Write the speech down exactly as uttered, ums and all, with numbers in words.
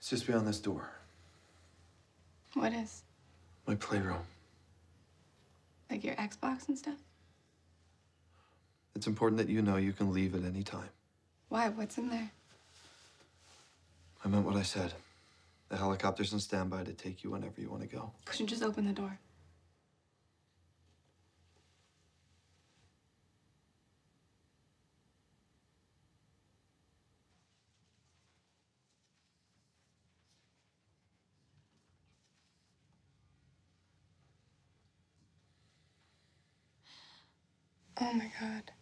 It's just beyond this door. What is? My playroom. Like your Xbox and stuff? It's important that you know you can leave at any time. Why? What's in there? I meant what I said. The helicopter's on standby to take you whenever you want to go. Couldn't you just open the door? Oh my God.